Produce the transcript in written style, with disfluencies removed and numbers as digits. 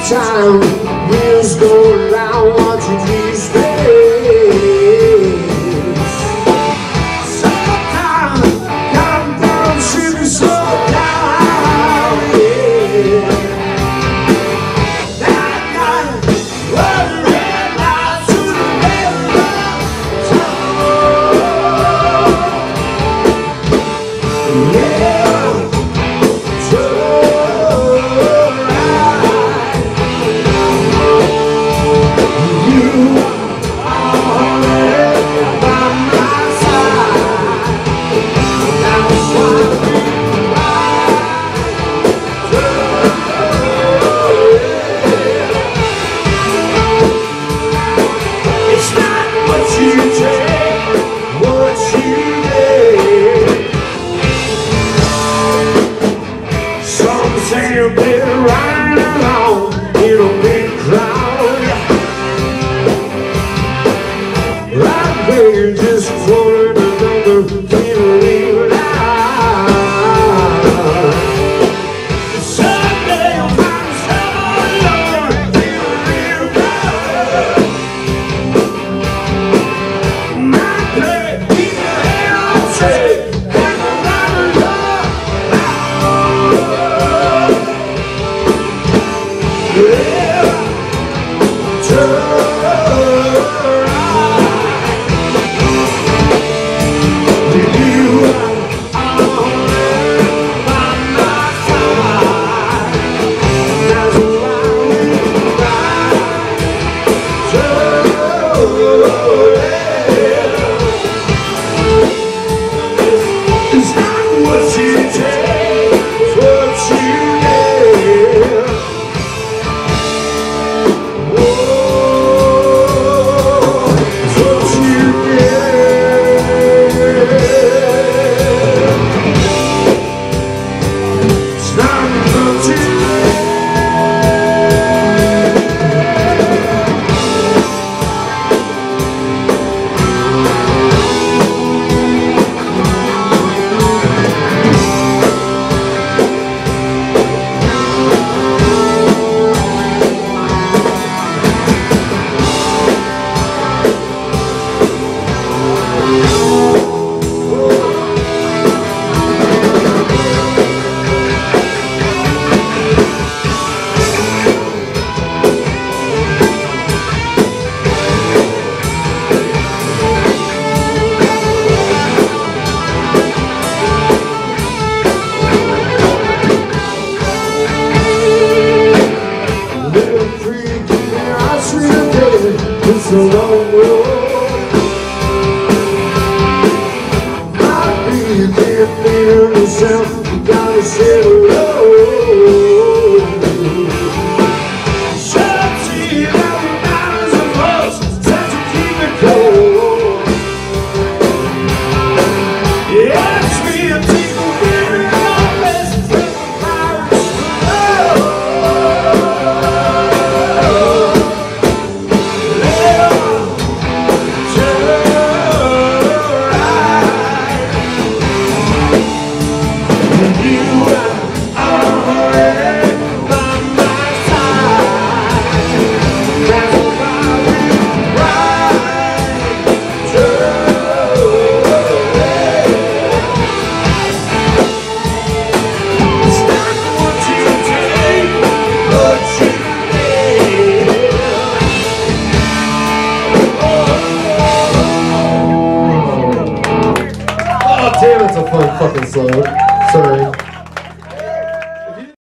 time, wheels go round watching these days. Summertime, countdown, shooting slow down, yeah. That night, running red lights to the railroad tunnel, yeah. You've been riding along in a big crowd, right there just for another feeling loud. Someday you'll find someone you'll feel real proud. My day, keep your head on straight. It's a long road. Might be a damn near yourself.